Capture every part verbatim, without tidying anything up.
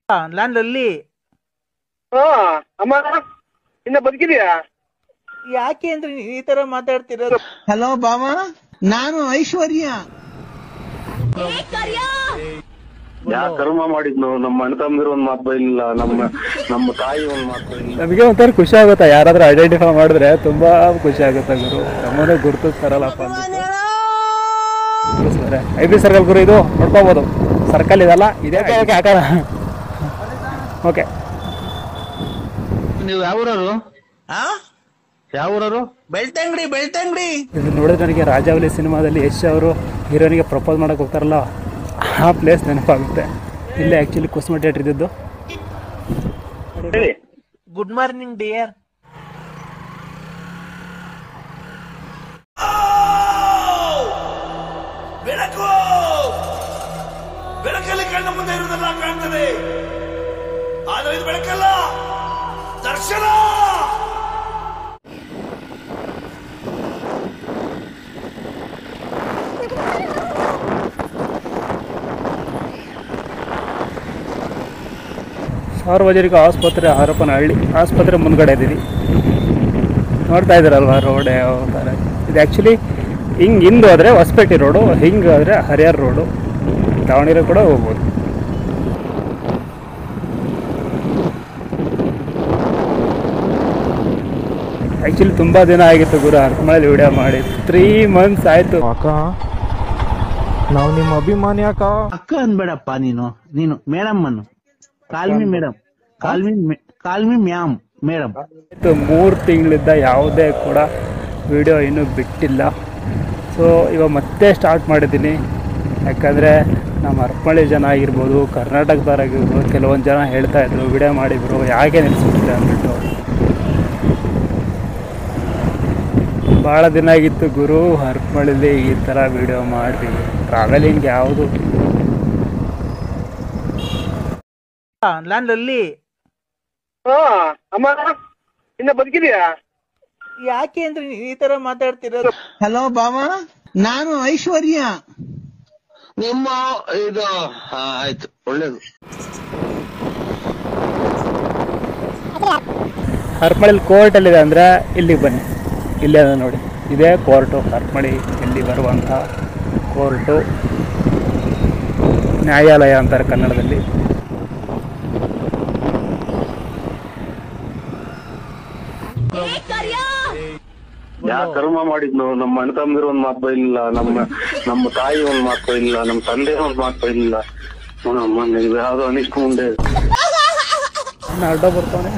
ನಾನ್ ಲಲ್ಲಿ. ಹಾ ಅಮ್ಮ ಇನ್ನ ಬದುಕಿದ್ಯಾ? ಯಾಕೆ ಅಂದ್ರೆ ಈ ತರ ಮಾತಾಡ್ತಿರೋದು? ಹಲೋ ಬಾವ, ನಾನು ಐಶ್ವರ್ಯ. ಯಾ ಕರ್ಮ ಮಾಡಿದ್ನು? ನಮ್ಮ ಅಣ್ಣ ತಮ್ಮಂದಿರು ಒಂದ್ ಮಾತು ಇಲ್ಲ, ನಮ್ಮ ನಮ್ಮ ತಾಯಿ ಒಂದ್ ಮಾತು ಇಲ್ಲ. ನಮಗೆ ಒಂಥರ ಖುಷಿ ಆಗುತ್ತಾ ಯಾರಾದ್ರೂ ಐಡೆಂಟಿಫೈ ಮಾಡಿದ್ರೆ ತುಂಬಾ ಖುಷಿ ಆಗುತ್ತೆ ಗುರು. ನಮ್ಮನೆ ಗುರುತಿಸ್ತಾರಲ್ಲಪ್ಪ ಅಂದ್ಬಿಟ್ಟು. ಐ ಬಿ ಸರ್ಕಲ್ ಗುರು, ಇದು ನೋಡ್ಕೋಬಹುದು. ಸರ್ಕಲ್ ಇದಲ್ಲ, ಇದೇ ಹಾಕೋಣ. ಓಕೆ, ನೀವು ಯಾವ ಊರವರು? ಯಾವ ಊರವರು? ಬೆಳ್ತಂಗಡಿ. ಬೆಳ್ತಂಗಡಿ ಇದು ನೋಡಿದ್ರೆ ನನಗೆ ರಾಜಾವಲಿ ಸಿನಿಮಾದಲ್ಲಿ ಯಶ್ ಅವರು ಹೀರೋನಿಗೆ ಪ್ರಪೋಸ್ ಮಾಡಕ್ಕೆ ಹೋಗ್ತಾರಲ್ಲ, ಆ ಪ್ಲೇಸ್ ನೆನಪಾಗುತ್ತೆ. ಇಲ್ಲೇ ಆ್ಯಕ್ಚುಲಿ ಕುಸುಮ ಥಿಯೇಟರ್ ಇದ್ದದ್ದು. Good morning dear. ಬೆಳಕು ಬೆಳಕಲ್ಲಿ ಕಣ್ಣ ಮುಂದೆ ಇರುವುದೆಲ್ಲ ಕಾಣ್ತದೆ, ಆದರೆ ಇದು ಬೆಳಕಲ್ಲ, ದರ್ಶನ. ಸಾರ್ವಜನಿಕ ಆಸ್ಪತ್ರೆ ಹರಪನಹಳ್ಳಿ ಆಸ್ಪತ್ರೆ ಮುಂದ್ಗಡೆ ಇದ್ದೀವಿ. ನೋಡ್ತಾ ಇದ್ದೀರಲ್ವ ರೋಡ್ ಯಾವ ಥರ ಇದು. ಆ್ಯಕ್ಚುಲಿ ಹಿಂಗೆ ಹಿಂದೆ ಹೋದರೆ ಹೊಸಪೇಟೆ ರೋಡು, ಹಿಂಗೆ ಆದರೆ ಹರಿಹರ ರೋಡು, ದಾವಣಗೆರೆ ಕೂಡ ಹೋಗ್ಬೋದು. ಆ್ಯಕ್ಚುಲಿ ತುಂಬ ದಿನ ಆಗಿತ್ತು ಗುರು ಹರಪನಹಳ್ಳಿ ವಿಡಿಯೋ ಮಾಡಿ. ತ್ರೀ ಮಂತ್ಸ್ ಆಯಿತು. ಅಕ್ಕ, ನಾವು ನಿಮ್ಮ ಅಭಿಮಾನಿ ಅಕ್ಕ. ಅಕ್ಕ ಅನ್ಬೇಡಪ್ಪ ನೀನು, ನೀನು ಮೇಡಮ್ ಅನ್ನು. Call me madam, call me call me ma'am madam. ಮೂರು ತಿಂಗಳಿಂದ ಯಾವುದೇ ಕೂಡ ವಿಡಿಯೋ ಇನ್ನೂ ಬಿಟ್ಟಿಲ್ಲ. ಸೊ ಇವಾಗ ಮತ್ತೆ ಸ್ಟಾರ್ಟ್ ಮಾಡಿದ್ದೀನಿ. ಯಾಕಂದರೆ ನಮ್ಮ ಹರಪನಹಳ್ಳಿ ಜನ ಆಗಿರ್ಬೋದು, ಕರ್ನಾಟಕದವರಾಗಿರ್ಬೋದು, ಕೆಲವೊಂದು ಜನ ಹೇಳ್ತಾ ಇದ್ರು ವಿಡಿಯೋ ಮಾಡಿದ್ರು ಯಾಕೆ ನಿಲ್ಲಿಸ್ಬಿಟ್ರೆ ಅಂದ್ಬಿಟ್ಟು. ಭಾಳ ದಿನ ಆಗಿತ್ತು ಗುರು ಹರಪನಹಳ್ಳಿಲಿ ಈ ಥರ ವಿಡಿಯೋ ಮಾಡಿ. ಟ್ರಾವೆಲಿಂಗ್ ಯಾವುದು ನಾನ್ ಲಲ್ಲಿ. ಹಾ ಅಮ್ಮ ಇನ್ನ ಬದುಕಿದ್ಯಾ? ಯಾಕೆ ಅಂದ್ರೆ ಈ ತರ ಮಾತಾಡ್ತಿರೋದು? ಹಲೋ ಬಾವ, ನಾನು ಐಶ್ವರ್ಯ. ನಿಮ್ಮ ಇದು ಆಯ್ತು, ಒಳ್ಳೇದು. ಹರಪನಹಳ್ಳಿ ಕೋರ್ಟಲ್ಲಿದೆ ಅಂದರೆ ಇಲ್ಲಿಗೆ ಬನ್ನಿ. ಇಲ್ಲೇ ಅದ ನೋಡಿ, ಇದೇ ಕೋರ್ಟು ಹರಪನಹಳ್ಳಿ ಇಲ್ಲಿ ಬರುವಂಥ ಕೋರ್ಟು, ನ್ಯಾಯಾಲಯ ಅಂತಾರೆ ಕನ್ನಡದಲ್ಲಿ. ಯಾ ಕರ್ಮ ಮಾಡಿದ್ನು? ನಮ್ಮ ಅಣ್ಣ ತಮ್ಮಂದಿರು ಒಂದ್ ಮಾತು ಇಲ್ಲ, ನಮ್ಮ ನಮ್ಮ ತಾಯಿ ಒಂದ್ ಮಾತು ಇಲ್ಲ, ನಮ್ಮ ತಂದೆ ಒಂದ್ ಮಾತು ಇಲ್ಲ. ಇದು ಯಾವ್ದೋ ಅನಿಷ್ಟ ಮುಂದೆ ಅಡ್ಡ ಬರ್ತಾನೆ.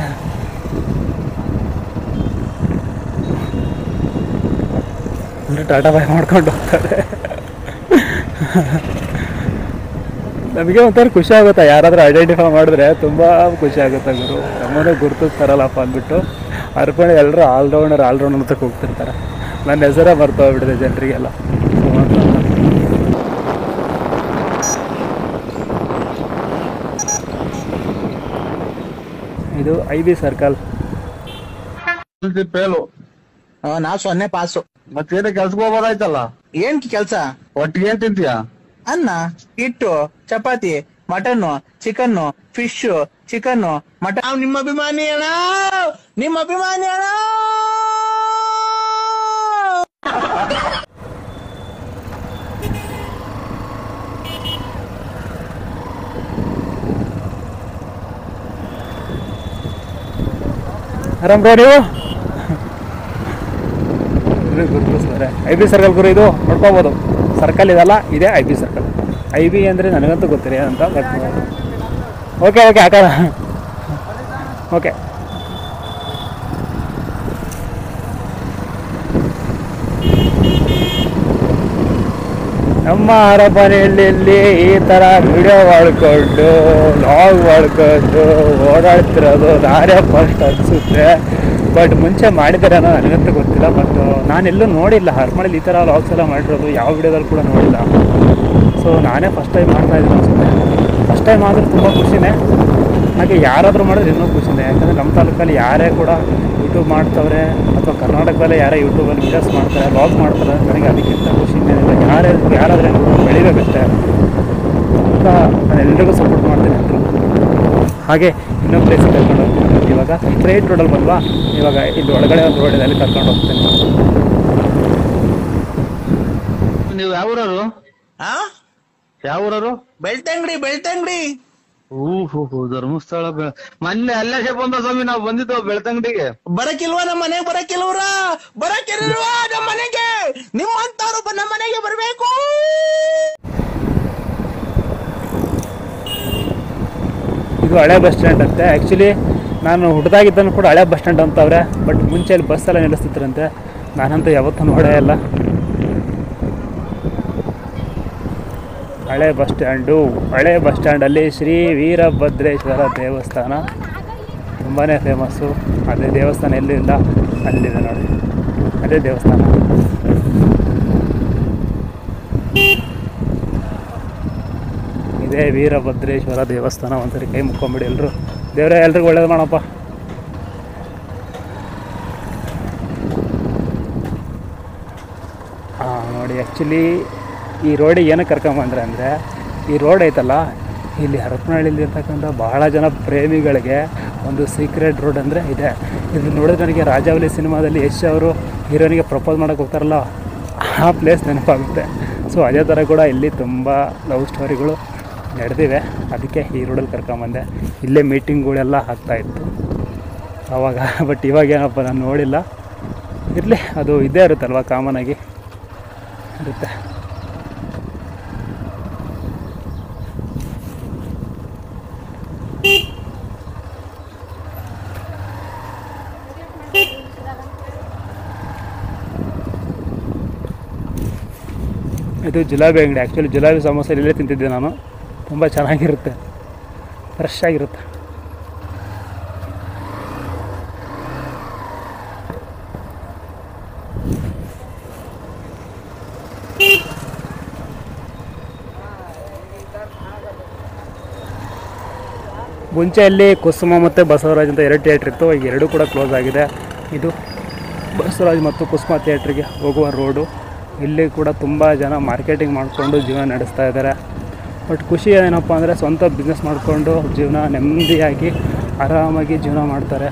ಟಾಟಾ ಬಾಯ್ ಮಾಡ್ಕೊಂಡು ಹೋಗ್ತಾರೆ. ನಮಗೆ ಒಂಥರ ಖುಷಿ ಆಗುತ್ತಾ ಯಾರಾದ್ರೂ ಐಡೆಂಟಿಫೈ ಮಾಡಿದ್ರೆ ತುಂಬ ಖುಷಿ ಆಗುತ್ತೆ ಗುರು. ನಮ್ಮನೆ ಗುರುತಿಸ್ತಾರಲ್ಲಪ್ಪ ಅಂದ್ಬಿಟ್ಟು. ಹರಪನಹಳ್ಳಿ ಎಲ್ಲರೂ ಆಲ್ರೌಂಡರ್ ಆಲ್ರೌಂಡರ್ ಅಂತ ಹೋಗ್ತಿರ್ತಾರೆ. ನನ್ನ ಹೆಸರೇ ಮರ್ತೋಗ್ಬಿಟ್ಟಿದೆ ಜನರಿಗೆಲ್ಲ. ಇದು ಐ ಬಿ ಸರ್ಕಲ್. ಪೇಲು ನಾವ್ ಸೊನ್ನೆ ಪಾಸು. ಮತ್ತೇನ ಕೆಲ್ಸಕ್ಕೆ ಹೋಗೋದಾಯ್ತಲ್ಲ? ಏನ್ ಕೆಲ್ಸ? ಒಟ್ಟಿಗೆ ಏನ್ ತಿಂತೀಯ? ಅನ್ನ, ಹಿಟ್ಟು, chapati, mutton, chicken, fish, chicken, mutton. ನಾವು ನಿಮ್ಮ ಅಭಿಮಾನಿ ಅಣ್ಣ, ನಿಮ್ಮ ಅಭಿಮಾನಿ ಅಣ್ಣ. ಆರಾಮ್ ಬ್ರೋ ನೀವು? ಗುರುತಿಸ್ತಾರೆ. ಐ ಬಿ ಸರ್ಕಲ್ ಗುರು, ಇದು ನೋಡ್ಕೋಬೋದು. ಸರ್ಕಲ್ ಇದಲ್ಲ, ಇದೇ I B circle. I B ಅಂದರೆ ನನಗಂತೂ ಗೊತ್ತಿರಿ ಅಂತ ಬಟ್ ಓಕೆ ಓಕೆ ಹಾಕೋಣ. ಓಕೆ, ನಮ್ಮ ಹರಪನಹಳ್ಳಿಯಲ್ಲಿ ಈ ಥರ ವಿಡಿಯೋ ಮಾಡ್ಕೊಂಡು ಲಾಗ್ ಮಾಡ್ಕೊಂಡು ಓಡಾಡ್ತಿರೋದು ನಾನೇ ಫಸ್ಟ್ ಅನಿಸುತ್ತೆ. ಬಟ್ ಮುಂಚೆ ಮಾಡಿದ್ದಾರೆ ಅನ್ನೋ ನನಗಂತೂ ಗೊತ್ತಿಲ್ಲ. ಬಟ್ ನಾನೆಲ್ಲೂ ನೋಡಿಲ್ಲ ಹರಪನಹಳ್ಳಿ ಈ ಥರ ಲಾಗ್ಸ್ ಎಲ್ಲ ಮಾಡಿರೋದು, ಯಾವ ವಿಡಿಯೋದಲ್ಲಿ ಕೂಡ ನೋಡಿಲ್ಲ. ಸೊ ನಾನೇ ಫಸ್ಟ್ ಟೈಮ್ ಮಾಡ್ತಾಯಿದ್ದೀನಿ ಅನಿಸುತ್ತೆ. ಫಸ್ಟ್ ಟೈಮ್ ಆದರೂ ತುಂಬ ಖುಷಿನೇ. ಹಾಗೆ ಯಾರಾದರೂ ಮಾಡಿದ್ರೆ ಇನ್ನೂ ಖುಷಿನೇ. ಯಾಕಂದರೆ ನಮ್ಮ ತಾಲೂಕಲ್ಲಿ ಯಾರೇ ಕೂಡ ಯೂಟ್ಯೂಬ್ ಮಾಡ್ತವ್ರೆ ಅಥವಾ ಕರ್ನಾಟಕದಲ್ಲೇ ಯಾರೇ ಯೂಟ್ಯೂಬಲ್ಲಿ ವೀಡಿಯೋಸ್ ಮಾಡ್ತಾರೆ, ಲಾಗ್ ಮಾಡ್ತಾರೆ, ನನಗೆ ಅದಕ್ಕಿಂತ ಖುಷಿನೇ ಇಲ್ಲ. ಯಾರೇ ಯಾರಾದ್ರೂ ಬೆಳಿಬೇಕಷ್ಟೇ ಅಂತ ನಾನು ಎಲ್ರಿಗೂ ಸಪೋರ್ಟ್ ಮಾಡ್ತೀನಿ. ಎಲ್ಲರೂ ಹಾಗೆ ಇನ್ನೊಂದು ಪ್ಲೇಸಿಗೆ ಕರ್ಕೊಂಡು ಹೋಗ್ತೀನಿ. ಇವಾಗ ಸ್ಟ್ರೈಟ್ ರೋಡಲ್ಲಿ ಬಂದ್ವಾ, ಇವಾಗ ಇಲ್ಲಿ ಒಳಗಡೆ ಒಂದು ರೋಡ್ ಇದೆ, ಅಲ್ಲಿ ಕರ್ಕೊಂಡು ಹೋಗ್ತೀನಿ. ನೀವು ಯಾವ ಊರವರು? ಆ ಯಾವ ಊರವರು? ಬೆಳ್ತಂಗಡಿ ಬೆಳ್ತಂಗಡಿ. ಓಹೋ ಧರ್ಮಸ್ಥಳ. ಮೊನ್ನೆ ಅಲ್ಲೇ ಬಂದ ಸ್ವಾಮಿ, ನಾವು ಬಂದಿದ್ದು ಬೆಳ್ತಂಗಡಿಗೆ. ಬರಕಿಲ್ವಾ ನಮ್ಮ ಮನೆಗೆ? ಬರಕಿಲ್ವ್ರ? ಬರಕಿಲ್ವಾ ನಮ್ಮ ಮನೆಗೆ? ನಿಮ್ಮಂತವ್ರು ನಮ್ಮ ಮನೆಗೆ ಬರ್ಬೇಕು. ಇದು ಹಳೆ ಬಸ್ ಸ್ಟ್ಯಾಂಡ್ ಅಂತೆ. ಆ್ಯಕ್ಚುಲಿ ನಾನು ಹುಡ್ದಾಗಿದ್ದನ್ನು ಕೂಡ ಹಳೆ ಬಸ್ ಸ್ಟ್ಯಾಂಡ್ ಅಂತವ್ರೆ, ಬಟ್ ಮುಂಚೆ ಅಲ್ಲಿ ಬಸ್ ಎಲ್ಲ ನಿಲ್ಲಿಸ್ತಿದ್ರಂತೆ. ನಾನಂತೂ ಯಾವತ್ತೂ ನೋಡೇ ಇಲ್ಲ. ಹಳೆ ಬಸ್ ಸ್ಟ್ಯಾಂಡು. ಹಳೆ ಬಸ್ ಸ್ಟ್ಯಾಂಡಲ್ಲಿ ಶ್ರೀ ವೀರಭದ್ರೇಶ್ವರ ದೇವಸ್ಥಾನ ತುಂಬಾ ಫೇಮಸ್ಸು. ಅದೇ ದೇವಸ್ಥಾನ ಎಲ್ಲೂ ಇಲ್ಲ, ಅಲ್ಲಿದೆ ನೋಡಿ, ಅದೇ ದೇವಸ್ಥಾನ. ಇದೇ ವೀರಭದ್ರೇಶ್ವರ ದೇವಸ್ಥಾನ. ಒಂದ್ಸರಿ ಕೈ ಮುಕ್ಕೊಂಬಿಡಿ ಎಲ್ಲರೂ. ದೇವರೇ ಎಲ್ರಿಗೂ ಒಳ್ಳೇದು ಮಾಡಪ್ಪ. ಹಾಂ ನೋಡಿ, ಆ್ಯಕ್ಚುಲಿ ಈ ರೋಡಿಗೆ ಏನಕ್ಕೆ ಕರ್ಕೊಂಬಂದ್ರೆ ಅಂದರೆ, ಈ ರೋಡ್ ಐತಲ್ಲ, ಇಲ್ಲಿ ಹರಪನಹಳ್ಳಿಲಿ ಇರ್ತಕ್ಕಂಥ ಬಹಳ ಜನ ಪ್ರೇಮಿಗಳಿಗೆ ಒಂದು ಸೀಕ್ರೆಟ್ ರೋಡ್ ಅಂದರೆ ಇದೆ. ಇದು ನೋಡಿದ್ರೆ ನನಗೆ ರಾಜಾವಲಿ ಸಿನಿಮಾದಲ್ಲಿ ಯಶ್ ಅವರು ಹೀರೋನಿಗೆ ಪ್ರಪೋಸ್ ಮಾಡೋಕ್ಕೆ ಹೋಗ್ತಾರಲ್ಲ, ಆ ಪ್ಲೇಸ್ ನೆನಪಾಗುತ್ತೆ. ಸೊ ಅದೇ ಥರ ಕೂಡ ಇಲ್ಲಿ ತುಂಬ ಲವ್ ಸ್ಟೋರಿಗಳು ನಡೆದಿವೆ. ಅದಕ್ಕೆ ಈ ರೋಡಲ್ಲಿ ಕರ್ಕೊಂಬಂದೆ. ಇಲ್ಲೇ ಮೀಟಿಂಗ್ಗಳೆಲ್ಲ ಆಗ್ತಾಯಿತ್ತು ಆವಾಗ. ಬಟ್ ಇವಾಗ ಏನಪ್ಪ ನಾನು ನೋಡಿಲ್ಲ. ಇರಲಿ, ಅದು ಇದ್ದೇ ಇರುತ್ತಲ್ವ, ಕಾಮನಾಗಿ ಇರುತ್ತೆ. ಇದು ಜಿಲಾಬಿ ಅಂಗಡಿ. ಆ್ಯಕ್ಚುಲಿ ಜಿಲಾಬಿ ಸಮೋಸ ಇಲ್ಲೇ ತಿಂತಿದ್ದೆ ನಾನು. ತುಂಬ ಚೆನ್ನಾಗಿರುತ್ತೆ, ಫ್ರೆಶ್ ಆಗಿರುತ್ತೆ. ಮುಂಚೆಯಲ್ಲಿ ಕುಸುಮ ಮತ್ತು ಬಸವರಾಜ್ ಅಂತ ಎರಡು ಥಿಯೇಟ್ರ್ ಇತ್ತು. ಈಗ ಎರಡೂ ಕೂಡ ಕ್ಲೋಸ್ ಆಗಿದೆ. ಇದು ಬಸವರಾಜ್ ಮತ್ತು ಕುಸುಮ ಥಿಯೇಟ್ರಿಗೆ ಹೋಗುವ ರೋಡು. ಇಲ್ಲಿ ಕೂಡ ತುಂಬ ಜನ ಮಾರ್ಕೆಟಿಂಗ್ ಮಾಡಿಕೊಂಡು ಜೀವನ ನಡೆಸ್ತಾ ಇದ್ದಾರೆ. ಬಟ್ ಖುಷಿ ಏನಪ್ಪ ಅಂದರೆ, ಸ್ವಂತ ಬಿಸ್ನೆಸ್ ಮಾಡಿಕೊಂಡು ಜೀವನ ನೆಮ್ಮದಿಯಾಗಿ ಆರಾಮಾಗಿ ಜೀವನ ಮಾಡ್ತಾರೆ.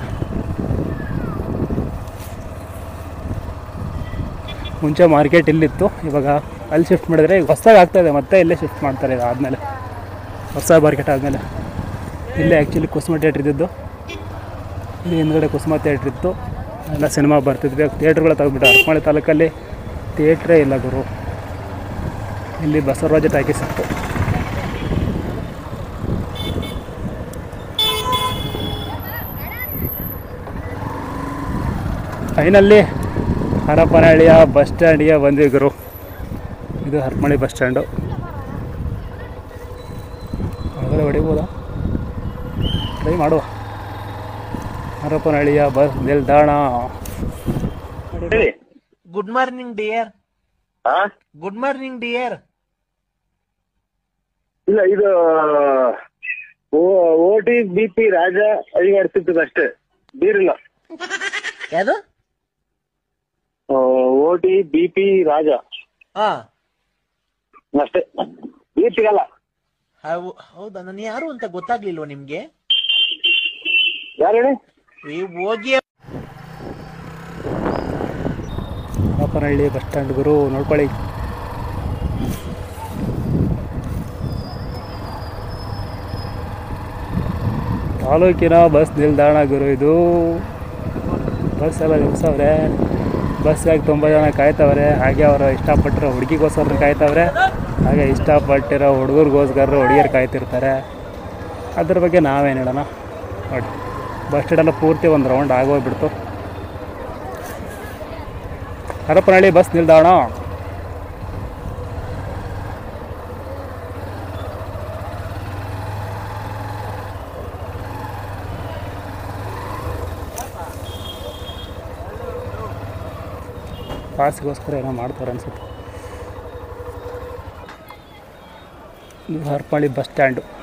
ಮುಂಚೆ ಮಾರ್ಕೆಟ್ ಇಲ್ಲಿತ್ತು, ಇವಾಗ ಅಲ್ಲಿ ಶಿಫ್ಟ್ ಮಾಡಿದರೆ ಈಗ ಹೊಸದಾಗಿ ಆಗ್ತಾಯಿದೆ, ಮತ್ತೆ ಇಲ್ಲೇ ಶಿಫ್ಟ್ ಮಾಡ್ತಾರೆ. ಇದು ಆದಮೇಲೆ, ಹೊಸ ಮಾರ್ಕೆಟ್ ಆದಮೇಲೆ ಇಲ್ಲೇ ಆ್ಯಕ್ಚುಲಿ ಕುಸುಮ ಥಿಯೇಟ್ರ್ ಇದ್ದಿದ್ದು. ಇಲ್ಲಿ ಹಿಂದ್ಗಡೆ ಕುಸುಮ ಥಿಯೇಟ್ರ್ ಇತ್ತು, ಎಲ್ಲ ಸಿನಿಮಾ ಬರ್ತಿದ್ವಿ. ಥಿಯೇಟ್ರ್ಗಳು ತೆಗೆದ್ಬಿಟ್ಟು ಹರಪನಹಳ್ಳಿ ತಾಲೂಕಲ್ಲಿ ಥಿಯೇಟ್ರೇ ಇಲ್ಲ ಗುರು. ಇಲ್ಲಿ ಬಸವರಾಜ ಟಾಕೀಸ್ ಇತ್ತು. ಫೈನಲ್ಲಿ ಹರಪನಹಳ್ಳಿಯ ಬಸ್ ಸ್ಟ್ಯಾಂಡಿಗೆ ಬಂದ್ವಿ ಗುರು. ಇದು ಹರಪನಹಳ್ಳಿ ಬಸ್ ಸ್ಟ್ಯಾಂಡು. ಒಳಗಡೆ ಹೊಡಿಬೋದಾ? ಟ್ರೈ ಮಾಡುವ. ಹರಪನಹಳ್ಳಿಯ ಬಸ್ ನಿಲ್ದಾಣ. Good morning dear. Good morning dear. ಇಲ್ಲ, ಇದು O T B P Raja ಅಡಿಗಾಡ್ತಿರ್ತದೆ ಅಷ್ಟೇ, ಬೀರಿಲ್ಲ. ಯಾವುದು? O T B P Raja ಹಾ ಅಷ್ಟೇ, ಬೀರ್ ಸಿಗಲ್ಲ. ಹೌದಾ? ನಾನು ಯಾರು ಅಂತ ಗೊತ್ತಾಗ್ಲಿಲ್ವ ನಿಮ್ಗೆ? ಯಾರು ಹೇಳಿ? ಹೋಗಿ ಹರಪನಹಳ್ಳಿ ಬಸ್ ಸ್ಟ್ಯಾಂಡ್ ಗುರು, ನೋಡ್ಕೊಳ್ಳಿ. ತಾಲೂಕಿನ ಬಸ್ ನಿಲ್ದಾಣ ಗುರು ಇದು. ಬಸ್ ಎಲ್ಲ ನಿಲ್ಸವ್ರೆ. ಬಸ್ಗಾಗಿ ತುಂಬ ಜನ ಕಾಯ್ತವ್ರೆ. ಹಾಗೆ ಅವರು ಇಷ್ಟಪಟ್ಟಿರೋ ಹುಡುಗಿಗೋಸ್ಕರ ಕಾಯ್ತವ್ರೆ, ಹಾಗೆ ಇಷ್ಟಪಟ್ಟಿರೋ ಹುಡುಗರಿಗೋಸ್ಕರ ಹುಡುಗಿಯರು ಕಾಯ್ತಿರ್ತಾರೆ. ಅದ್ರ ಬಗ್ಗೆ ನಾವೇನು ಹೇಳೋಣ ನೋಡಿ. ಬಸ್ ಸ್ಟ್ಯಾಂಡೆಲ್ಲ ಪೂರ್ತಿ ಒಂದು ರೌಂಡ್ ಆಗೋಗ್ಬಿಡ್ತು. ಹರಪನಹಳ್ಳಿ ಬಸ್ ನಿಲ್ದಾಣ. ಪಾಸ್ಗೋಸ್ಕರ ಏನೋ ಮಾಡ್ತಾರೆ ಅನ್ಸುತ್ತೆ. ಇದು ಹರಪನಹಳ್ಳಿ ಬಸ್ ಸ್ಟ್ಯಾಂಡು.